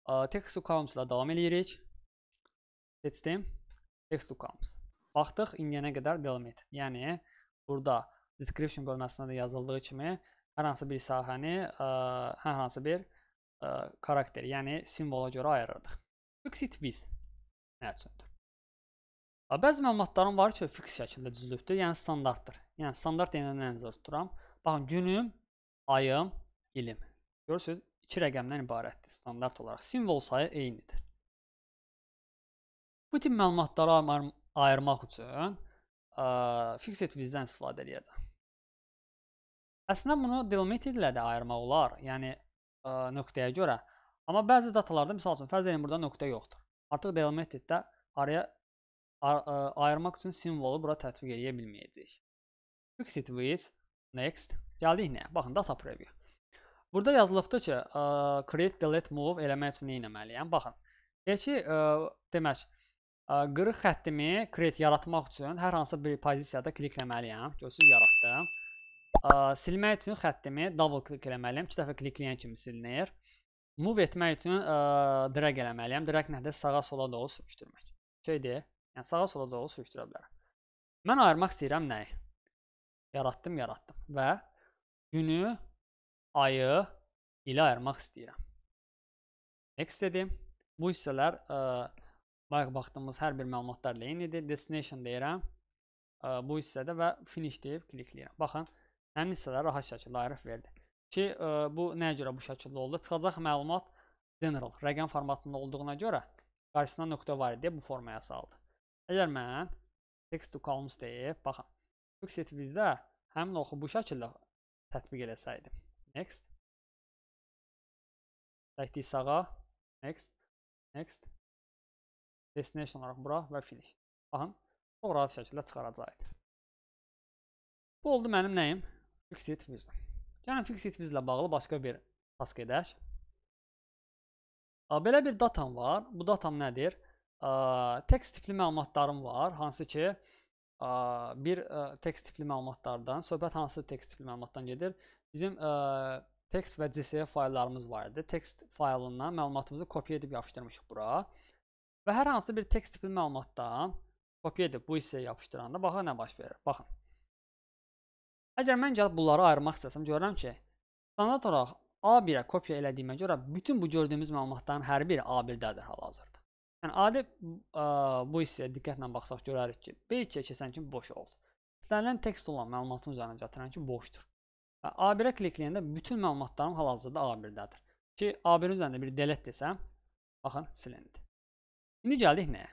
text to columns ilə davam edirik. Seçdim. Text to columns. Baxdıq, indiyənə qədər delimit. Yəni, burada description bölməsində də yazıldığı kimi hər hansı bir sahəni, hər hansı bir karakter, yəni simvola görə ayırırdıq. Fix it with nə üçündür? Bəzi məlumatlarım var ki, fix şəkildə düzülübdür, yəni standartdır. Yəni, standart deyəndə nə nəzərdə tuturam? Baxın, günüm, ayım, ilim. Görürsünüz, 2 rəqəmdən ibarətdir standart olaraq. Simvol sayı eynidir. Bu tip məlumatları ayırmaq üçün fix it with-dən istifadə edəcəm. Əslində, bunu delimited ilə də ayırmaq olar, yəni nöqtəyə görə. Amma bəzi datalarda, misal üçün, fərz edin, burada nöqtə yoxdur. Artıq delimiteddə araya ayırmaq üçün simvolu bura tətbiq edə bilməyəcəyik. Fix it with, next. Gəldik nəyə? Baxın, data preview. Burada yazılıbdır ki, create, delete, move eləmək üçün nə etməliyəm? Baxın, deyək ki, demək, qırıq xəttimi create yaratmaq üçün hər hansı bir pozisiyada klikləməliyəm. Görsünüz, yaratdım. Silmək üçün xəttimi double klik eləməliyəm. 2 dəfə klikləyən kimi silinir. Move etmək üçün drag eləməliyəm. Drag nədir? Sağa sola doğru sürüşdürmək. Şeydir, yəni sağa sola doğru sürüşdürə bilərəm. Mən ayırmaq istəyirəm nəyi? Yaratdım. Və günü, ayı ilə ayırmaq istəyirəm. Next dedim. Bu hissələr bayaq baxdığımız hər bir məlumatlarla eynidir. Destination deyirəm. Bu hissədə və finish deyib klikləyirəm. Baxın, həmin hissələri rahat şəkildə ayırıb verdi. Ki, bu nəyə görə bu şəkildə oldu? Çıxacaq məlumat general, rəqəm formatında olduğuna görə qarşısına nöqtə var idi, bu formaya saldı. Əgər mən text to columns deyib, baxın, fix it with-də həmin oxu bu şəkildə tətbiq eləsəydim. Next. Dəydik sağa. Next. Destination olaraq bura və finish. Baxın, çox rahat şəkildə çıxaracaqdır. Bu oldu mənim nəyim? Fix it with. Yəni, fix it with ilə bağlı başqa bir task edək. Belə bir datam var. Bu datam nədir? Text tipli məlumatlarım var. Hansı ki, bir text tipli məlumatlardan, söhbət hansı text tipli məlumatdan gedir? Bizim text və CSV fayllarımız var idi. Text faylından məlumatımızı kopya edib yapışdırmışıq bura. Və hər hansı bir text tipli məlumatdan kopya edib bu hissəyə yapışdıranda baxın nə baş verir. Baxın. Əgər mən gəlib bunları ayırmaq istəsəm, görürəm ki, standart olaraq A1-ə kopya elədiyimə görə bütün bu gördüyümüz məlumatların hər biri A1-dədir hal-hazırda. Yəni, adi bu hissəyə diqqətlə baxsaq görərik ki, B2-yə keçən kimi boş oldu. İstənilən tekst olan məlumatın üzərinə gətirən ki, boşdur. A1-ə klikləyəndə bütün məlumatlarım hal-hazırda A1-dədir. Ki, A1-in üzərində bir delete desəm, baxın, silindi. İndi gəldik nəyə?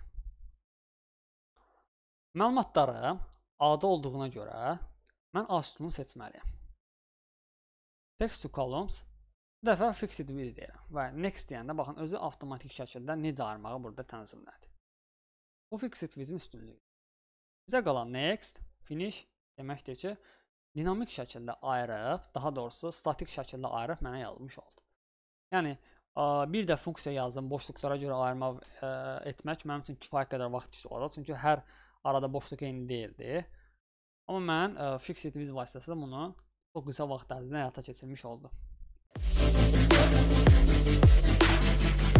Məlumatlarım A-da olduğuna görə mən A sütununu seçməliyəm. Text to columns. Bu dəfə fix it with deyirəm. Və next deyəndə, baxın, özü avtomatik şəkildə necə ayırmağı burada tənzimlədi. Bu fix it with-in üstünlüyü. Bizə qalan next, finish deməkdir ki, dinamik şəkildə ayırıb, daha doğrusu statik şəkildə ayırıb mənə yazmış oldu. Yəni, bir də funksiya yazdım, boşluqlara görə ayırma etmək mənim üçün kifayət qədər vaxt işi olacaq. Çünki hər arada boşluq eyni deyildi. Amma mən fix it with vasitəsilə bunu çox qısa vaxt ərzində həyata keçirmiş oldum.